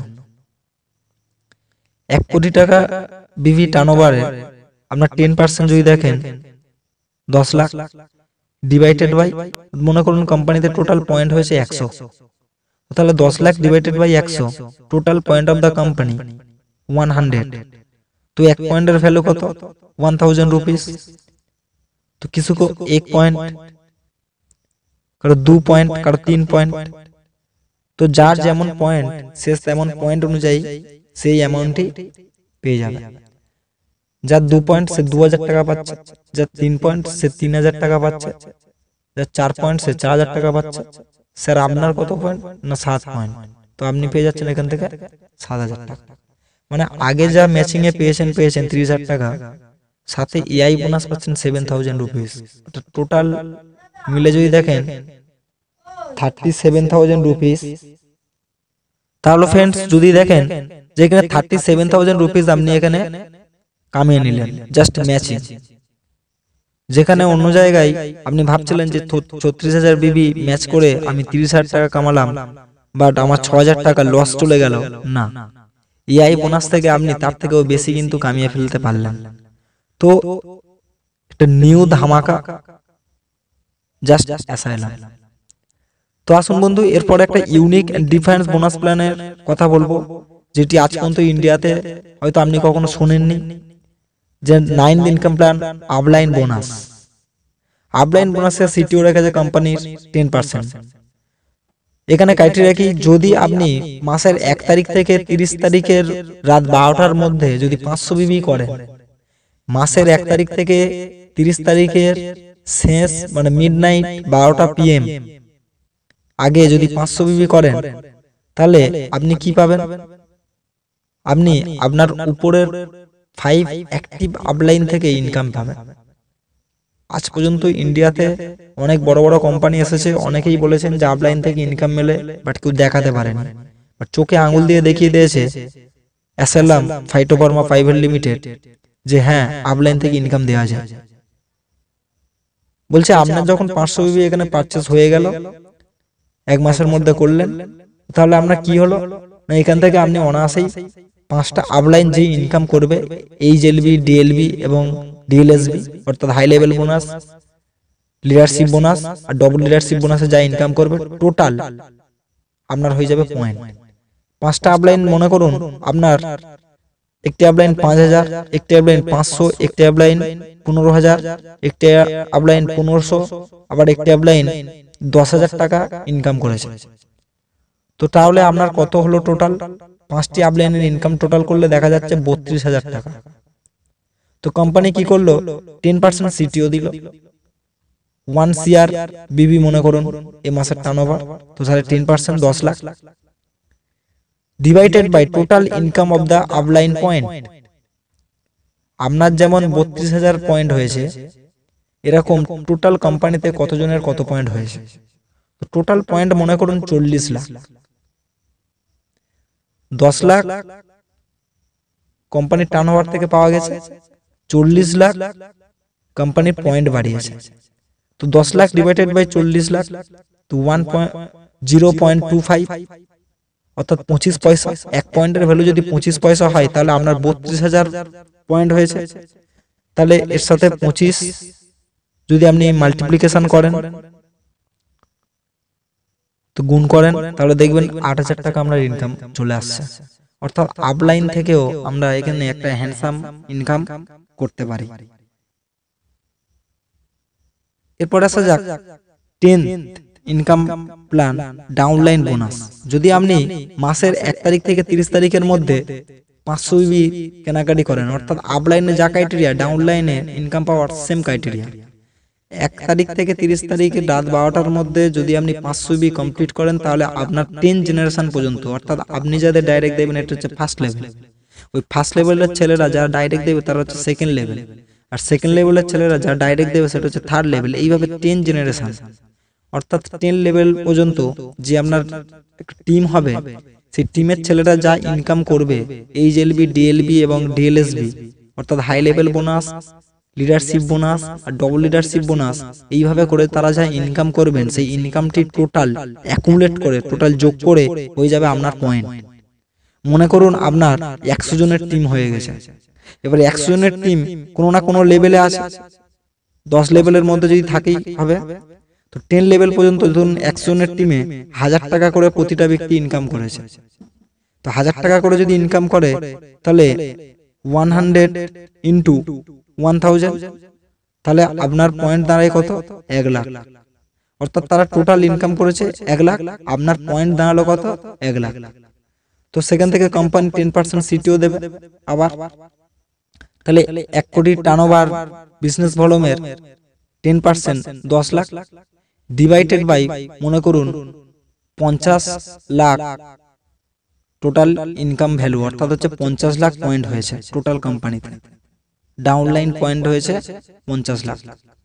এক কোটি টাকা বিভি টার্নওভারে আপনার টেন পার্সেন্ট যদি দেখেন দশ লাখ ডিভাইডেড বাই, মনে করুন কোম্পানিতে টোটাল পয়েন্ট হয়েছে একশো, তাহলে দশ লাখ ডিভাইডেড বাই একশো, total point of the company one hundred. তো এক পয়েন্টের ভ্যালু কত, ওয়ান থাউজেন্ড রুপিস। তো কিছু को एक पॉइंट, কারো দু পয়েন্ট, কারো তিন পয়েন্ট। তো যার যেমন পয়েন্ট সে তেমন পয়েন্ট অনুযায়ী সেই অ্যামাউন্টই পেয়ে যাবে। যার দু পয়েন্ট সে দু হাজার টাকা পাচ্ছে, যার তিন পয়েন্ট সে তিন হাজার টাকা পাচ্ছে, যার চার পয়েন্ট সে চার হাজার টাকা পাচ্ছে। স্যার আপনার কত পয়েন্ট, না সাত পয়েন্ট, তো আপনি পেয়ে যাচ্ছেন এখান থেকে সাত হাজার টাকা। মানে আগে যা ম্যাচিং এ পেয়েছেন পেয়েছেন ত্রিশ হাজার টাকা, সাথে এআই বোনাস পাচ্ছেন সেভেন থাউজেন্ড রুপিস। টোটাল মিলে যদি দেখেন থার্টি সেভেন থাউজেন্ড রুপিস। তাহলে ফ্রেন্ডস যদি দেখেন যে এখানে থার্টি সেভেন থাউজেন্ড রুপিস আপনি এখানে কামিয়ে নিলেন জাস্ট ম্যাচিং, যেখানে অন্য জায়গায় আপনি ভাবছিলেন যে ছত্রিশ হাজার বিবি ম্যাচ করে আমি তিরিশ হাজার টাকা কামালাম, বাট আমার ছ হাজার টাকা লস চলে গেল। না, এআই বোনাস থেকে আপনি তার থেকেও বেশি কিন্তু কামিয়ে ফেলতে পারলেন। তো একটা নিউ ধামাকা জাস্ট অ্যাসাইলাম। তো আসুন বন্ধু, এরপর একটা ইউনিক ডিফেন্স বোনাস প্ল্যানের কথা বলবো, যেটি আজ পর্যন্ত ইন্ডিয়াতে হয়তো আপনি কখনো শোনেননি, যে nine income plan upline bonus. Upline বোনাসের সিটিও রেখেছে কোম্পানির টেন পার্সেন্ট। এখানে ক্রাইটেরিয়া কি, যদি আপনি মাসের এক তারিখ থেকে তিরিশ তারিখের রাত বারোটার মধ্যে যদি পাঁচশো বিবি করেন, মাসের এক তারিখ থেকে তিরিশ তারিখের শেষ মানে মিড নাইট বারোটা পিএম আগে যদি পাঁচশো বিবি করেন, তাহলে আপনি কি পাবেন? আপনি আপনার উপরের ফাইভ অ্যাক্টিভ আপলাইন থেকে ইনকাম পাবেন। আজ পর্যন্ত ইন্ডিয়াতে অনেক বড় বড় কোম্পানি এসেছে, অনেকেই বলেছেন যে আপলাইন থেকে ইনকাম মেলে, বাট কেউ দেখাতে পারেনি। বাট চোখে আঙুল দিয়ে দেখিয়ে দিয়েছে এসএলএম ফাইটোফার্মা প্রাইভেট লিমিটেড যে হ্যাঁ আপলাইন থেকে ইনকাম দেওয়া যায়। বলছে আপনার যখন পাঁচশো বিবি এখানে পারচেস হয়ে গেল, এক মাসের মধ্যে করলেন, তাহলে আপনার কি হলো না, এখান থেকে আপনি অনায়াসেই পাঁচটা আপলাইন যে ইনকাম করবে, এইচএলবি, ডিএলবি এবং ডিএলএসবি অর্থাৎ high level bonus, leadership bonus আর ডবল লিডারশিপ বোনাসে যা ইনকাম করবে টোটাল আপনার হয়ে যাবে পয়েন্ট। পাঁচটা আপলাইন মনে করুন আপনার একটি আপলাইন পাঁচ হাজার, একটি আপলাইন পাঁচশো, একটি আপলাইন পনেরো হাজার, একটি আপলাইন পনেরোশো, আবার একটি আপলাইন দশ হাজার টাকা ইনকাম করেছে। তো তাহলে আপনার কত হলো টোটাল? পাঁচটি আপলাইনের ইনকাম টোটাল করলে দেখা যাচ্ছে বত্রিশ হাজার টাকা। তো কোম্পানি কি করলো, টেন পার্সেন্ট সিটিও দিল, ওয়ান সিআর বিবি মনে করুন এ মাসের টার্নওভার, তো তাহলে টেন পার্সেন্ট দশ lakh divided by total income of the upline point. আপনার যেমন বত্রিশ হাজার পয়েন্ট হয়েছে, এরকম টোটাল কোম্পানিতে কতজনের কত পয়েন্ট হয়েছে। তো টোটাল পয়েন্ট মনে করুন চল্লিশ লাখ, দশ লাখ কোম্পানির টার্নওভার থেকে পাওয়া গেছে, চল্লিশ লাখ কোম্পানির পয়েন্ট বাড়িয়েছে। তো দশ লাখ ডিভাইডেড বাই চল্লিশ লাখ, তো one point zero point two five অর্থাৎ পঁচিশ পয়সা। এক পয়েন্টের ভ্যালু যদি পঁচিশ পয়সা হয়, তাহলে আপনার বত্রিশ হাজার পয়েন্ট হয়েছে। তাহলে এর সাথে পঁচিশ যদি আপনি মাল্টিপ্লিকেশন করেন, তো গুণ করেন, তাহলে দেখবেন আট হাজার টাকা আপনার ইনকাম চলে আসছে। অর্থাৎ আপলাইন থেকেও আমরা এখানে একটা হ্যান্ডসাম ইনকাম করতে পারি। এরপর আসা যাক ten income plan downline bonus. যদি আপনি মাসের এক তারিখ থেকে তিরিশ তারিখের মধ্যে পাঁচশো বিবি কেনাকাটি করেন, অর্থাৎ আপলাইনে যা ক্রাইটেরিয়া ডাউনলাইনে ইনকাম পাওয়ার সেম ক্রাইটেরিয়া। এক তারিখ থেকে তিরিশ তারিখে রাত বারোটার মধ্যে যদি আপনি পাঁচশো বিবি কমপ্লিট করেন, তাহলে আপনার টেন জেনারেশন পর্যন্ত, অর্থাৎ আপনি যাদের ডাইরেক্ট দেবেন এটা হচ্ছে ফার্স্ট লেভেল, ওই ফার্স্ট লেভেলের ছেলেরা যারা ডাইরেক্ট দেবে তারা হচ্ছে সেকেন্ড লেভেল, আর সেকেন্ড লেভেলের ছেলেরা যারা ডাইরেক্ট দেবে সেটা হচ্ছে থার্ড লেভেল। এইভাবে টেন জেনারেশন অর্থাৎ টেন লেভেল পর্যন্ত যে আপনার টিম হবে, সেই টিমের ছেলেরা যা ইনকাম করবে এইচএলবি, ডিএলবি এবং ডিএলএসবি অর্থাৎ high level bonus, leadership bonus আর ডবল লিডারশিপ বোনাস, এইভাবে করে তারা যা ইনকাম করবেন সেই ইনকামটি টোটাল অ্যাকুমুলেট করে টোটাল যোগ করে হয়ে যাবে আপনার পয়েন্ট। মনে করুন আপনার একশো জনের টিম হয়ে গেছে, এবার একশো জনের টিম কোনো না কোনো লেভেলে আছে, দশ লেভেলের মধ্যে যদি থাকেই হবে, তো টেন লেভেল পর্যন্ত ধরুন একশো জনের টিমে হাজার টাকা করে প্রতিটা ব্যক্তি ইনকাম করেছে। তো হাজার টাকা করে যদি ইনকাম করে, তাহলে one hundred into one thousand, তাহলে আপনার পয়েন্ট দাঁড়ায় কত? এক লাখ। অর্থাৎ তারা টোটাল ইনকাম করেছে এক লাখ, আপনার পয়েন্ট দাঁড়ালো কত? এক লাখ। তো সেখান থেকে কোম্পানি টেন পার্সেন্ট সিটিও দেবে আবার। তাহলে এক কোটি টার্নওভার বিজনেস ভলিউমের টেন পার্সেন্ট দশ লাখ ডিভাইডেড বাই মনে করুন পঞ্চাশ লাখ টোটাল ইনকাম ভ্যালু অর্থাৎ হচ্ছে পঞ্চাশ লাখ পয়েন্ট হয়েছে টোটাল কোম্পানিতে, ডাউনলাইন পয়েন্ট হয়েছে পঞ্চাশ লাখ।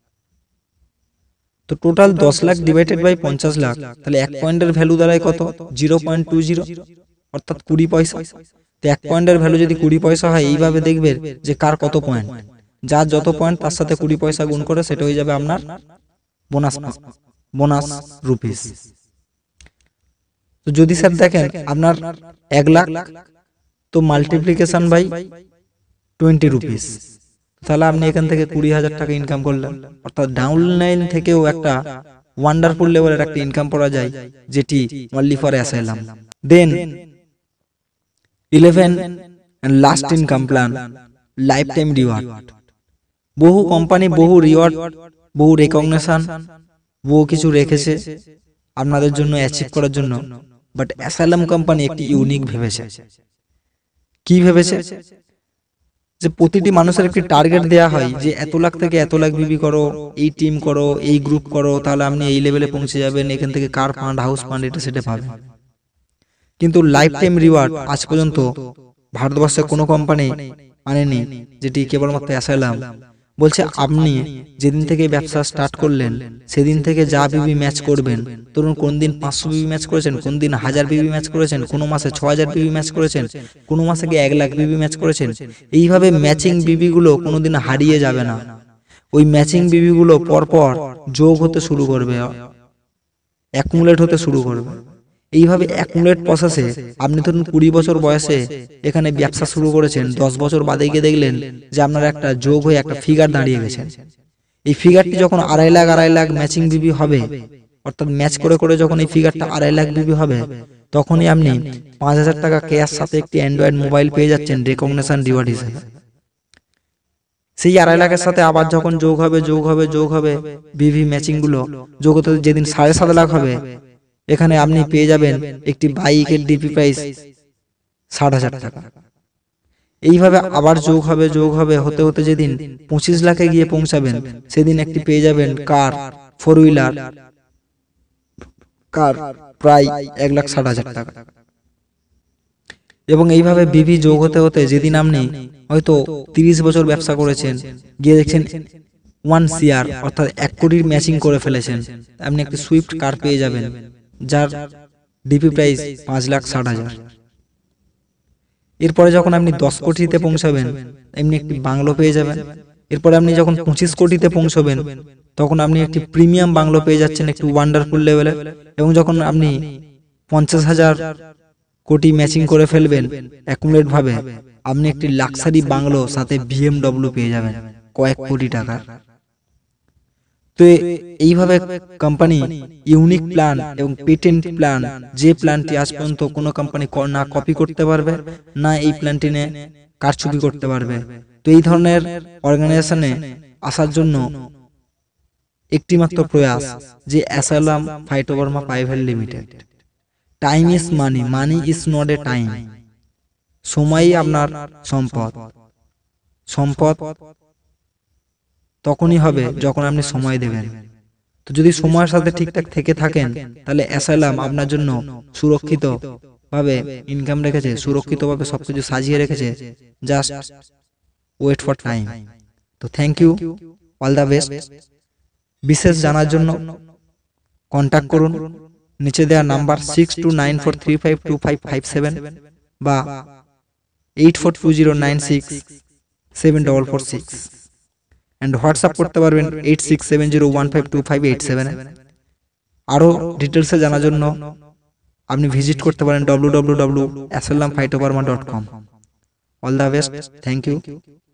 তো টোটাল দশ লাখ ডিভাইডেড বাই পঞ্চাশ লাখ, তাহলে এক পয়েন্টের ভ্যালু দাঁড়ায় কত? জিরো পয়েন্ট টু জিরো, অর্থাৎ কুড়ি পয়সা। তো এক পয়েন্টের ভ্যালু যদি কুড়ি পয়সা হয়, এইভাবে দেখবেন যে কার কত পয়েন্ট, যার যত পয়েন্ট তার সাথে কুড়ি পয়সা গুণ করে সেটা হয়ে যাবে আপনার বোনাস বোনাস রুপিস। তো যদি স্যার দেখেন আপনার এক লাখ, তো মাল্টিপ্লিকেশন বাই টোয়েন্টি রুপিস, তাহলে আপনি এখান থেকে কুড়ি হাজার টাকা ইনকাম করলেন। অর্থাৎ ডাউনলাইন থেকেও একটা ওয়ান্ডারফুল লেভেলের একটা ইনকাম করা যায়, যেটি only for Asylum. Then eleven and last income plan, life time reward. বহু কোম্পানি বহু রিওয়ার্ড, বহু রেকগনিশন, বহু কিছু রেখেছে আপনাদের জন্য অ্যাচিভ করার জন্য, বাট অ্যাসাইলাম কোম্পানি একটি ইউনিক ভেবেছে। কি ভেবেছে? যে প্রতিটি মানুষের একটি টার্গেট দেয়া হয় যে এত লাখ থেকে এত লাখ বিবি করো, এই টিম করো, এই গ্রুপ করো, তাহলে আপনি এই লেভেলে পৌঁছে যাবেন, এখান থেকে কার ফান্ড, হাউস ফান্ড, এটা সেটা পাবেন। কিন্তু লাইফ টাইম রিওয়ার্ড আজ পর্যন্ত ভারতবর্ষে কোনো কোম্পানি আনেনি, যেটি কেবলমাত্র অ্যাসাইলাম বলছে। আপনি যেদিন থেকে ব্যবসা স্টার্ট করলেন সেদিন থেকে যা বিবি ম্যাচ করবেন, ধরুন কোন দিন পাঁচশো বিবি ম্যাচ করেছেন, কোন দিন হাজার বিবি ম্যাচ করেছেন, কোনো মাসে ছ হাজার বিবি ম্যাচ করেছেন, কোনো মাসে কি এক লাখ বিবি ম্যাচ করেছেন, এইভাবে ম্যাচিং বিবি গুলো কোনোদিন হারিয়ে যাবে না। ওই ম্যাচিং বিবি গুলো পরপর যোগ হতে শুরু করবে, অ্যাকুমুলেট হতে শুরু করবে। এইভাবে অ্যাকুমুলেট প্রসেসে আপনি ধরুন কুড়ি বছর বয়সে এখানে ব্যবসা শুরু করেছেন, দশ বছর বাদে গিয়ে দেখলেন যে আপনার একটা যোগ হয়ে একটা ফিগার দাঁড়িয়ে গেছে। এই ফিগারটি যখন আড়াই লাখ আড়াই লাখ ম্যাচিং বিবি হবে, অর্থাৎ ম্যাচ করে করে যখন এই ফিগারটা আড়াই লাখ বিবি হবে, তখনই আপনি পাঁচ হাজার টাকা ক্যাশ সাথে একটি অ্যান্ড্রয়েড মোবাইল পেয়ে যাচ্ছেন রেকগনিশন রিওয়ার্ড হিসেবে। সেই আড়াই লাখের সাথে আবার যখন যোগ হবে যোগ হবে যোগ হবে বিভি ম্যাচিং গুলো যোগ হতে যেদিন সাড়ে সাত লাখ হবে, এখানে আপনি পেয়ে যাবেন একটি বাইকের ডিপি প্রাইস ষাট হাজার টাকা। এইভাবে আবার যোগ হবে যোগ হবে হতে হতে যেদিন পঁচিশ লাখে গিয়ে পৌঁছাবেন, সেদিন একটি পেয়ে যাবেন কার, ফোর হুইলার কার প্রায় এক লাখ ষাট হাজার টাকা। এবং এইভাবে বিভি যোগ হতে হতে যেদিন আপনি হয়তো তিরিশ বছর ব্যবসা করেছেন, গিয়ে দেখছেন ওয়ান সিআর অর্থাৎ এক কোটির ম্যাচিং করে ফেলেছেন, আপনি একটি সুইফট কার পেয়ে যাবেন যার ডিপি প্রাইস পাঁচ লাখ ষাট হাজার। এরপরে যখন আপনি দশ কোটিতে পৌঁছাবেন, এমনি একটি বাংলো পেয়ে যাবেন। এরপরে আপনি যখন পঁচিশ কোটিতে পৌঁছবেন, তখন আপনি একটি প্রিমিয়াম বাংলো পেয়ে যাচ্ছেন, একটি ওয়ান্ডারফুল লেভেলে। এবং যখন আপনি পঞ্চাশ হাজার কোটি ম্যাচিং করে ফেলবেন অ্যাকুমুলেট ভাবে, আপনি একটি লাক্সারি বাংলো সাথে বিএমডব্লিউ পেয়ে যাবেন কয়েক কোটি টাকা। তো এইভাবে কোম্পানি ইউনিক প্ল্যান এবং পেটেন্ট প্ল্যান, যে প্ল্যানটি আজ পর্যন্ত কোনো কোম্পানি না কপি করতে পারবে, না এই প্ল্যানটি নিয়ে কারচুপি করতে পারবে। তো এই ধরনের অর্গানাইজেশনে আসার জন্য একটি মাত্র প্রয়াস, যে Asylum Phytopharma private limited. Time is money, money is not a time. সময়ই আপনার সম্পদ। সম্পদ তখনই হবে যখন আপনি সময় দেবেন। তো যদি সময়ের সাথে ঠিকঠাক থেকে থাকেন, তাহলে অ্যাসাইলাম আপনার জন্য সুরক্ষিত ভাবে ইনকাম রেখেছে, সুরক্ষিত ভাবে সবকিছু সাজিয়ে রেখেছে। Just wait for time. তো thank you, all the best. বিশেষ জানার জন্য কন্ট্যাক্ট করুন নিচে দেওয়া number six two nine four three five two five five seven বা eight four two zero nine six seven double four six, and WhatsApp করতে পারবেন eight six seven zero one five two five eight seven. আরও ডিটেলসে জানার জন্য আপনি visit করতে পারেন W W W dot asylum ফাইটোভার্মা dot com. All the best, thank you.